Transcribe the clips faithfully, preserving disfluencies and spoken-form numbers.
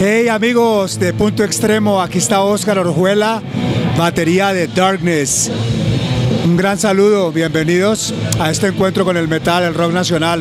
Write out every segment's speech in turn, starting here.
Hey amigos de Punto Extremo, aquí está Óscar Orjuela, batería de Darkness. Un gran saludo, bienvenidos a este encuentro con el metal, el rock nacional.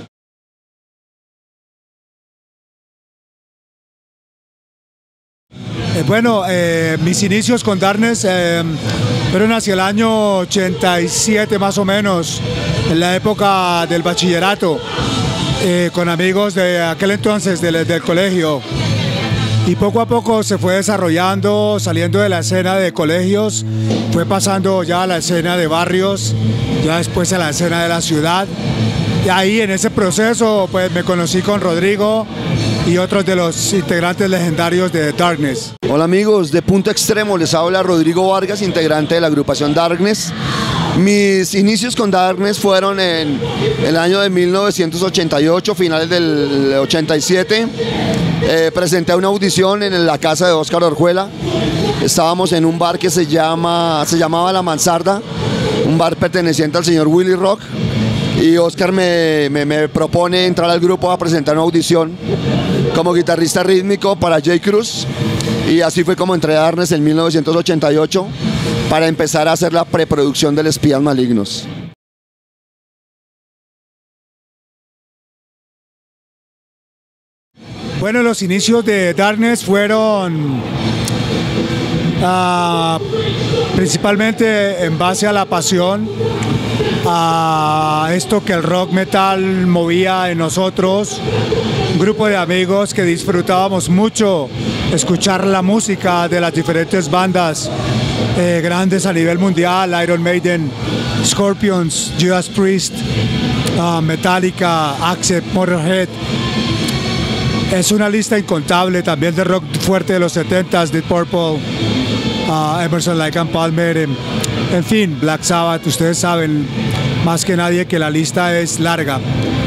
Eh, bueno, eh, mis inicios con Darkness eh, fueron hacia el año ochenta y siete más o menos, en la época del bachillerato, eh, con amigos de aquel entonces del, del colegio. Y poco a poco se fue desarrollando, saliendo de la escena de colegios, fue pasando ya a la escena de barrios, ya después a la escena de la ciudad. Y ahí en ese proceso pues me conocí con Rodrigo y otros de los integrantes legendarios de Darkness. Hola amigos de Punto Extremo, les habla Rodrigo Vargas, integrante de la agrupación Darkness. Mis inicios con Darkness fueron en el año de mil novecientos ochenta y ocho, finales del ochenta y siete. Eh, presenté una audición en la casa de Óscar Orjuela. Estábamos en un bar que se, llama, se llamaba La Mansarda, un bar perteneciente al señor Willy Rock. Y Óscar me, me, me propone entrar al grupo a presentar una audición como guitarrista rítmico para J. Cruz. Y así fue como entré a Darkness en mil novecientos ochenta y ocho para empezar a hacer la preproducción del Espías Malignos. Bueno, los inicios de Darkness fueron uh, principalmente en base a la pasión, a esto que el rock metal movía en nosotros, un grupo de amigos que disfrutábamos mucho escuchar la música de las diferentes bandas eh, grandes a nivel mundial: Iron Maiden, Scorpions, Judas Priest, uh, Metallica, Accept, Motorhead. Es una lista incontable también de rock fuerte de los setentas, Deep Purple, uh, Emerson, Lake and Palmer, en, en fin, Black Sabbath. Ustedes saben más que nadie que la lista es larga.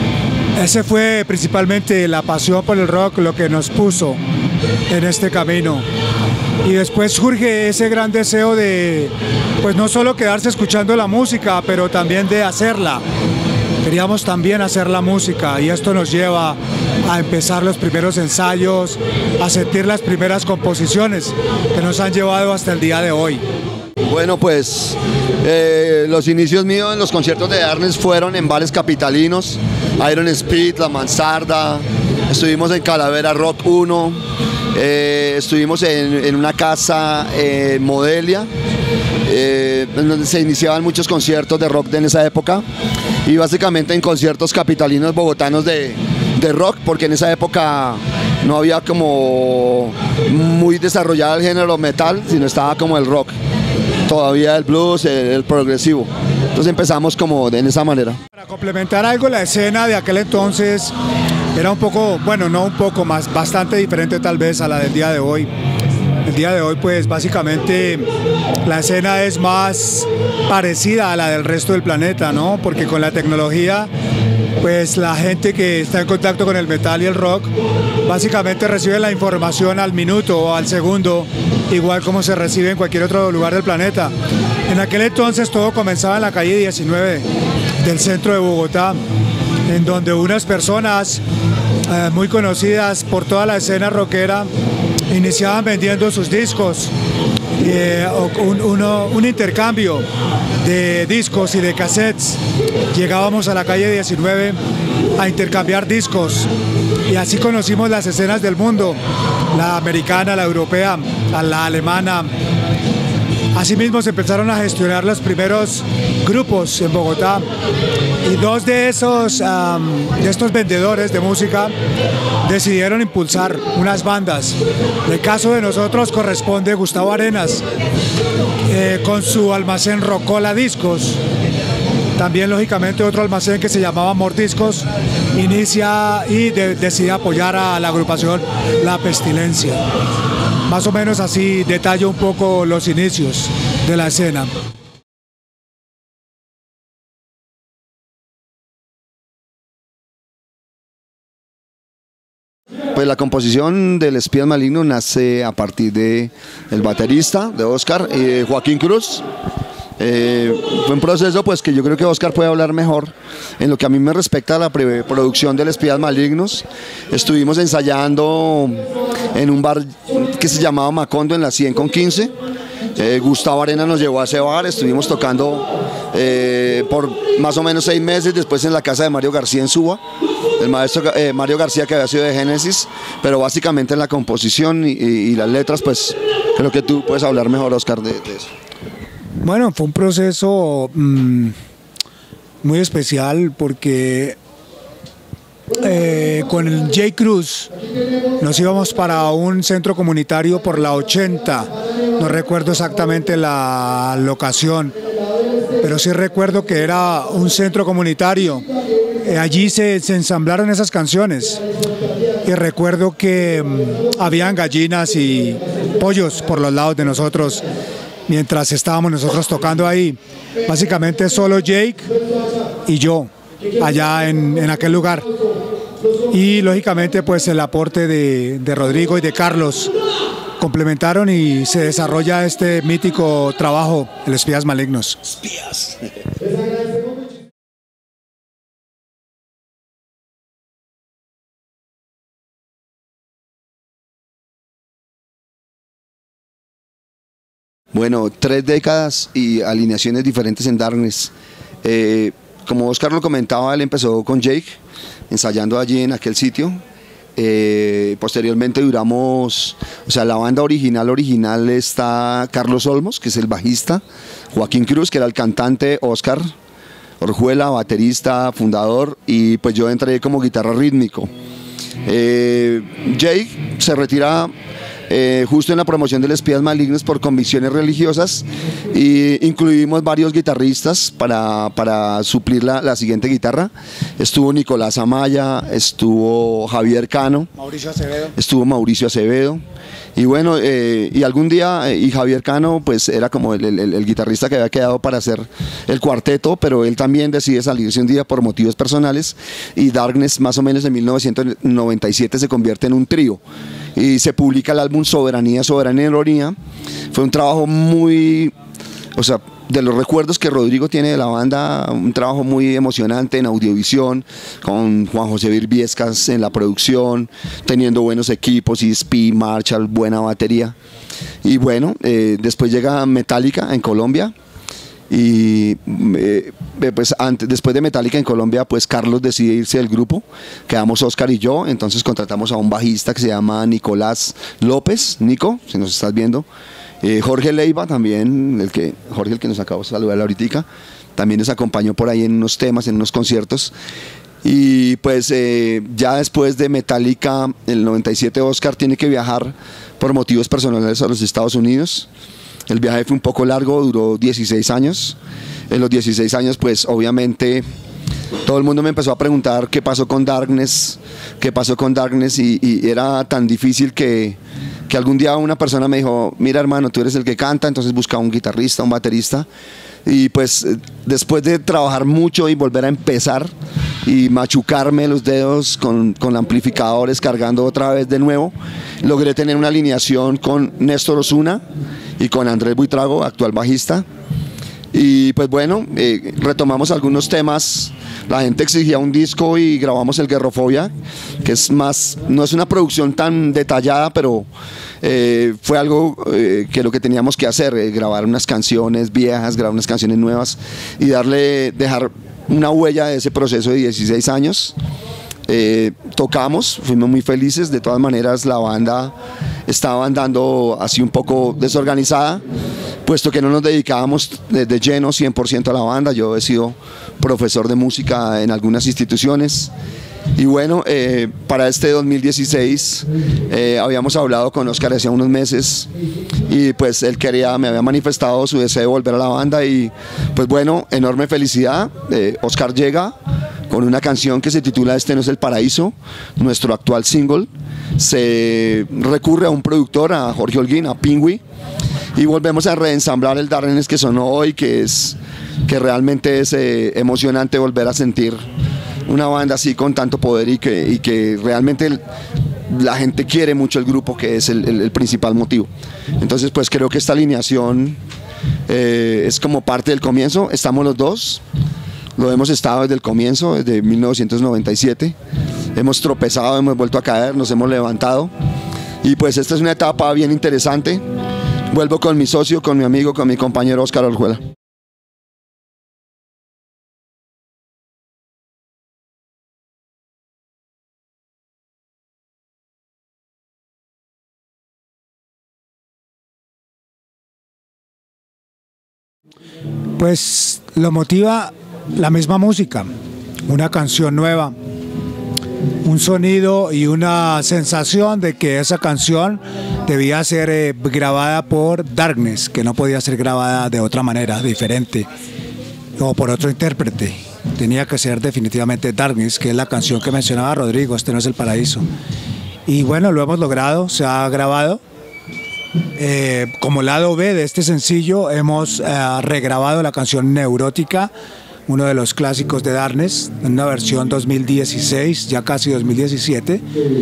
Ese fue principalmente la pasión por el rock lo que nos puso en este camino. Y después surge ese gran deseo de, pues no solo quedarse escuchando la música, pero también de hacerla. Queríamos también hacer la música y esto nos lleva a empezar los primeros ensayos, a sentir las primeras composiciones que nos han llevado hasta el día de hoy. Bueno, pues eh, los inicios míos en los conciertos de Darkness fueron en bares capitalinos, Iron Speed, La Mansarda, estuvimos en Calavera Rock uno, eh, estuvimos en, en una casa en Modelia, eh, en donde se iniciaban muchos conciertos de rock en esa época, y básicamente en conciertos capitalinos bogotanos de, de rock, porque en esa época no había como muy desarrollado el género metal, sino estaba como el rock, todavía el blues, el, el progresivo. Entonces empezamos como de en esa manera. Para complementar algo, la escena de aquel entonces era un poco, bueno, no un poco más, bastante diferente tal vez a la del día de hoy. El día de hoy pues básicamente la escena es más parecida a la del resto del planeta, ¿no? Porque con la tecnología pues la gente que está en contacto con el metal y el rock básicamente recibe la información al minuto o al segundo, igual como se recibe en cualquier otro lugar del planeta. En aquel entonces todo comenzaba en la calle diecinueve del centro de Bogotá, en donde unas personas eh, muy conocidas por toda la escena rockera iniciaban vendiendo sus discos, eh, un, uno, un intercambio de discos y de cassettes. Llegábamos a la calle diecinueve a intercambiar discos y así conocimos las escenas del mundo, la americana, la europea, la alemana. Asimismo se empezaron a gestionar los primeros grupos en Bogotá y dos de esos um, de estos vendedores de música decidieron impulsar unas bandas. En el caso de nosotros corresponde Gustavo Arenas eh, con su almacén Rocola Discos. También lógicamente otro almacén que se llamaba Mordiscos inicia y de, decide apoyar a la agrupación La Pestilencia. Más o menos así detallo un poco los inicios de la escena. Pues la composición del Espías Malignos nace a partir de el baterista de Óscar, eh, Joaquín Cruz. Eh, fue un proceso pues que yo creo que Oscar puede hablar mejor. En lo que a mí me respecta a la preproducción de Espías Malignos, estuvimos ensayando en un bar que se llamaba Macondo en la cien con quince. eh, Gustavo Arena nos llevó a ese bar, estuvimos tocando eh, por más o menos seis meses, después en la casa de Mario García en Suba, el maestro eh, Mario García, que había sido de Génesis, pero básicamente en la composición y, y, y las letras, pues creo que tú puedes hablar mejor, Oscar, de, de eso. Bueno, fue un proceso mmm, muy especial porque eh, con el J. Cruz nos íbamos para un centro comunitario por la ochenta, no recuerdo exactamente la locación, pero sí recuerdo que era un centro comunitario. Eh, allí se, se ensamblaron esas canciones y recuerdo que mmm, habían gallinas y pollos por los lados de nosotros mientras estábamos nosotros tocando ahí. Básicamente solo Jake y yo allá en, en aquel lugar, y lógicamente pues el aporte de, de Rodrigo y de Carlos complementaron y se desarrolla este mítico trabajo, el Espías Malignos. Espías. Bueno, tres décadas y alineaciones diferentes en Darkness. Eh, como Oscar lo comentaba, él empezó con Jake, ensayando allí en aquel sitio. Eh, posteriormente duramos, o sea, la banda original original está Carlos Olmos, que es el bajista, Joaquín Cruz, que era el cantante, Oscar Orjuela, baterista, fundador, y pues yo entré como guitarra rítmico. Eh, Jake se retira Eh, justo en la promoción de Espías Malignos por convicciones religiosas, y incluimos varios guitarristas para, para suplir la, la siguiente guitarra. Estuvo Nicolás Amaya, estuvo Javier Cano, Mauricio Acevedo. estuvo Mauricio Acevedo, y bueno, eh, y algún día, eh, y Javier Cano pues era como el, el, el guitarrista que había quedado para hacer el cuarteto, pero él también decide salirse un día por motivos personales, y Darkness más o menos en mil novecientos noventa y siete se convierte en un trío y se publica el álbum Soberanía, Soberanía y Ironía. Fue un trabajo muy, o sea, de los recuerdos que Rodrigo tiene de la banda, un trabajo muy emocionante en audiovisión, con Juan José Virbiescas en la producción, teniendo buenos equipos, E S P, Marshall, buena batería. Y bueno, eh, después llega Metallica en Colombia, y eh, pues antes, después de Metallica en Colombia, pues Carlos decide irse del grupo, quedamos Oscar y yo, entonces contratamos a un bajista que se llama Nicolás López, Nico, si nos estás viendo, eh, Jorge Leiva también, el que, Jorge el que nos acabó de saludar ahorita, también nos acompañó por ahí en unos temas, en unos conciertos. Y pues eh, ya después de Metallica, en el noventa y siete, Oscar tiene que viajar por motivos personales a los Estados Unidos. El viaje fue un poco largo, duró dieciséis años. En los dieciséis años, pues obviamente todo el mundo me empezó a preguntar qué pasó con Darkness, qué pasó con Darkness, y, y era tan difícil que, que algún día una persona me dijo: mira, hermano, tú eres el que canta, entonces busca un guitarrista, un baterista. Y pues después de trabajar mucho y volver a empezar y machucarme los dedos con, con amplificadores, cargando otra vez de nuevo, logré tener una alineación con Néstor Osuna y con Andrés Buitrago, actual bajista. Y pues bueno, eh, retomamos algunos temas. La gente exigía un disco y grabamos el Guerrofobia, que es más, no es una producción tan detallada, pero eh, fue algo eh, que lo que teníamos que hacer, eh, grabar unas canciones viejas, grabar unas canciones nuevas y darle, dejar una huella de ese proceso de dieciséis años. Eh, tocamos, fuimos muy felices. De todas maneras, la banda estaba andando así un poco desorganizada, puesto que no nos dedicábamos de, de lleno cien por ciento a la banda. Yo he sido profesor de música en algunas instituciones. Y bueno, eh, para este dos mil dieciséis eh, habíamos hablado con Oscar hace unos meses, y pues él quería, me había manifestado su deseo de volver a la banda, y pues bueno, enorme felicidad. eh, Oscar llega con una canción que se titula Este no es el paraíso, nuestro actual single. Se recurre a un productor, a Jorge Holguín, a Pingüi, y volvemos a reensamblar el Darkness que sonó hoy, que es que realmente es eh, emocionante volver a sentir una banda así con tanto poder, y que, y que realmente el, la gente quiere mucho el grupo, que es el, el, el principal motivo. Entonces pues creo que esta alineación eh, es como parte del comienzo. Estamos los dos, lo hemos estado desde el comienzo, desde mil novecientos noventa y siete. Hemos tropezado, hemos vuelto a caer, nos hemos levantado. Y pues esta es una etapa bien interesante. Vuelvo con mi socio, con mi amigo, con mi compañero Óscar Orjuela. Pues lo motiva la misma música, una canción nueva, un sonido y una sensación de que esa canción debía ser eh, grabada por Darkness, que no podía ser grabada de otra manera, diferente, o por otro intérprete. Tenía que ser definitivamente Darkness, que es la canción que mencionaba Rodrigo, Este no es el paraíso. Y bueno, lo hemos logrado, se ha grabado. Eh, como lado B de este sencillo hemos eh, regrabado la canción Neurótica, uno de los clásicos de Darkness, en una versión dos mil dieciséis, ya casi dos mil diecisiete,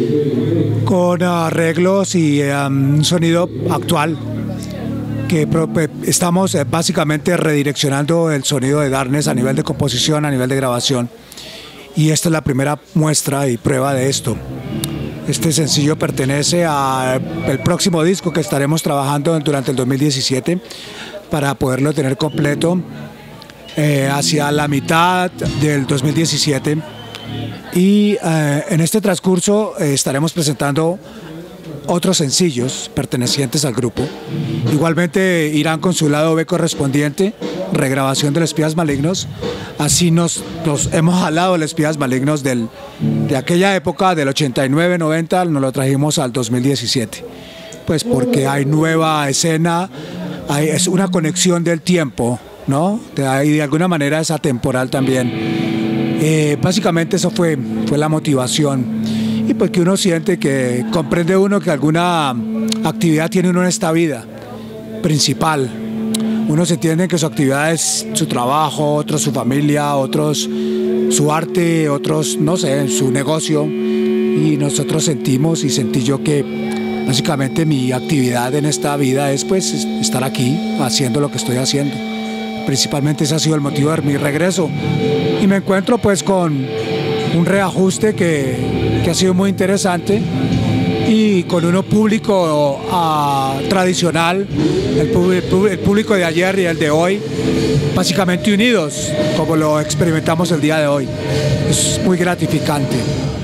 con arreglos y eh, un sonido actual, que estamos eh, básicamente redireccionando el sonido de Darkness a nivel de composición, a nivel de grabación, y esta es la primera muestra y prueba de esto. Este sencillo pertenece al próximo disco que estaremos trabajando durante el dos mil diecisiete para poderlo tener completo eh, hacia la mitad del dos mil diecisiete, y eh, en este transcurso eh, estaremos presentando otros sencillos pertenecientes al grupo. Igualmente irán con su lado B correspondiente, regrabación de Los Espías Malignos. Así nos, nos hemos jalado Los Espías Malignos del, de aquella época, del ochenta y nueve noventa, nos lo trajimos al dos mil diecisiete. Pues porque hay nueva escena, hay, es una conexión del tiempo, ¿no? Y de alguna manera es atemporal también. Eh, básicamente eso fue, fue la motivación. Y pues que uno siente que comprende uno que alguna actividad tiene uno en esta vida principal. Uno se entiende que su actividad es su trabajo, otros su familia, otros su arte, otros, no sé, su negocio. Y nosotros sentimos y sentí yo que básicamente mi actividad en esta vida es pues estar aquí haciendo lo que estoy haciendo. Principalmente ese ha sido el motivo de mi regreso. Y me encuentro pues con un reajuste que, que ha sido muy interesante, y con uno público uh, tradicional, el, el público de ayer y el de hoy, básicamente unidos, como lo experimentamos el día de hoy. Es muy gratificante.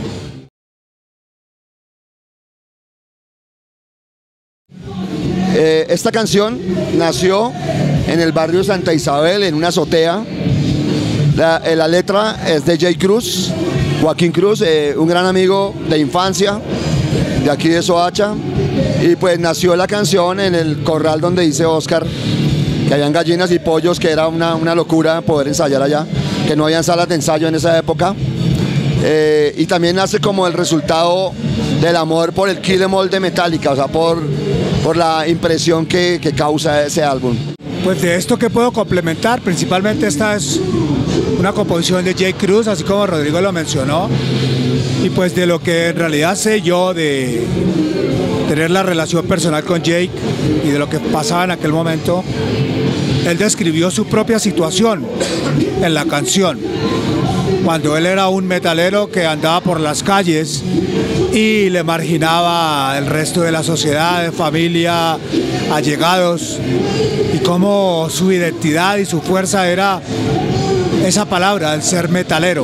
Eh, esta canción nació en el barrio Santa Isabel, en una azotea. La, eh, la letra es de Jay Cruz, Joaquín Cruz, eh, un gran amigo de infancia, de aquí de Soacha, y pues nació la canción en el corral donde dice Óscar que habían gallinas y pollos, que era una, una locura poder ensayar allá, que no habían salas de ensayo en esa época, eh, y también nace como el resultado del amor por el Kill Em All de Metallica, o sea, por, por la impresión que, que causa ese álbum. Pues de esto que puedo complementar, principalmente esta es una composición de Jay Cruz, así como Rodrigo lo mencionó, y pues de lo que en realidad sé yo de tener la relación personal con Jake y de lo que pasaba en aquel momento, él describió su propia situación en la canción, cuando él era un metalero que andaba por las calles y le marginaba el resto de la sociedad, de familia, allegados, y cómo su identidad y su fuerza era esa palabra, el ser metalero.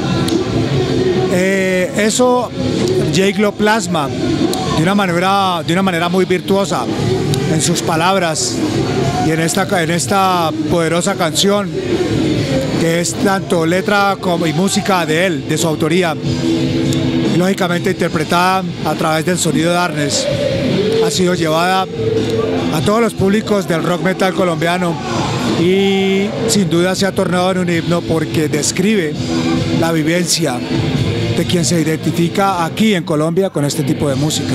Eh, eso Jake lo plasma de una manera, de una manera muy virtuosa en sus palabras y en esta, en esta poderosa canción, que es tanto letra como y música de él, de su autoría, y lógicamente interpretada a través del sonido de Darkness. Ha sido llevada a todos los públicos del rock metal colombiano y sin duda se ha tornado en un himno porque describe la vivencia de quien se identifica aquí en Colombia con este tipo de música.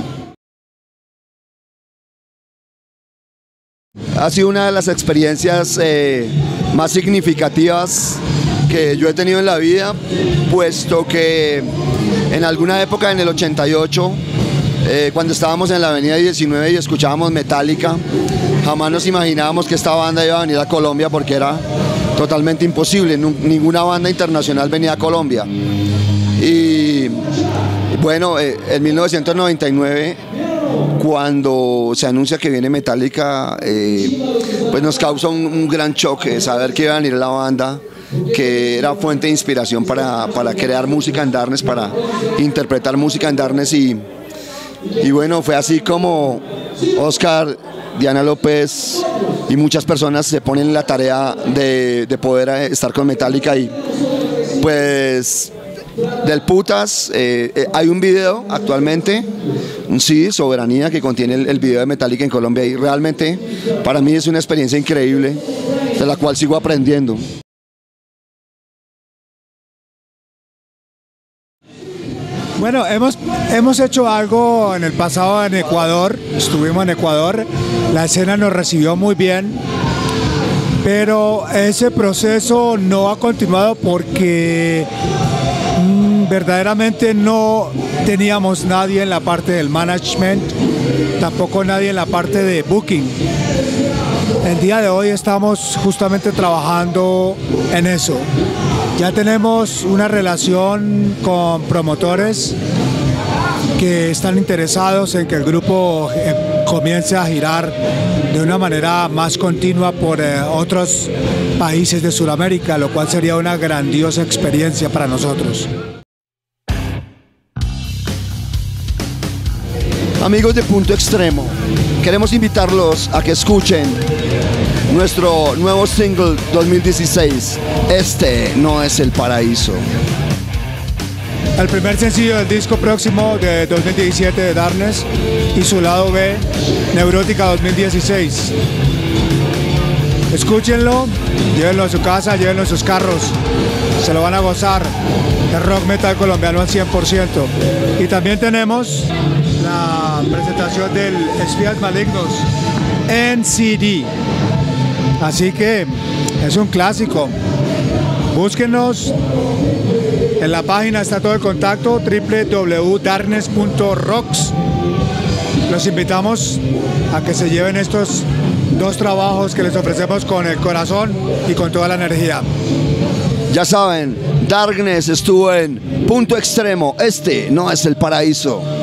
Ha sido una de las experiencias eh, más significativas que yo he tenido en la vida, puesto que en alguna época, en el ochenta y ocho, eh, cuando estábamos en la avenida diecinueve y escuchábamos Metallica, jamás nos imaginábamos que esta banda iba a venir a Colombia, porque era totalmente imposible, ninguna banda internacional venía a Colombia. Y bueno, eh, en mil novecientos noventa y nueve, cuando se anuncia que viene Metallica, eh, pues nos causa un, un gran choque saber que iba a venir la banda, que era fuente de inspiración para, para crear música en Darkness, para interpretar música en Darkness. Y, y bueno, fue así como Oscar, Diana López y muchas personas se ponen en la tarea de, de poder estar con Metallica. Y pues del putas, eh, eh, hay un video actualmente, un C D, Soberanía, que contiene el, el video de Metallica en Colombia, y realmente para mí es una experiencia increíble de la cual sigo aprendiendo. Bueno, hemos, hemos hecho algo en el pasado en Ecuador, estuvimos en Ecuador, la escena nos recibió muy bien, pero ese proceso no ha continuado porque mmm, verdaderamente no teníamos nadie en la parte del management, tampoco nadie en la parte de booking. El día de hoy estamos justamente trabajando en eso. Ya tenemos una relación con promotores que están interesados en que el grupo eh, comience a girar de una manera más continua por eh, otros países de Sudamérica, lo cual sería una grandiosa experiencia para nosotros. Amigos de Punto Extremo, queremos invitarlos a que escuchen nuestro nuevo single dos mil dieciséis, Este no es el paraíso. El primer sencillo del disco próximo de dos mil diecisiete de Darkness y su lado B, Neurótica dos mil dieciséis. Escúchenlo, llévenlo a su casa, llévenlo en sus carros, se lo van a gozar. El rock metal colombiano al cien por ciento. Y también tenemos la presentación del Espías Malignos en C D. Así que es un clásico. Búsquenos. En la página está todo el contacto, doble u doble u doble u punto darkness punto rocks. Los invitamos a que se lleven estos dos trabajos que les ofrecemos con el corazón y con toda la energía. Ya saben, Darkness estuvo en Punto Extremo, Este no es el paraíso.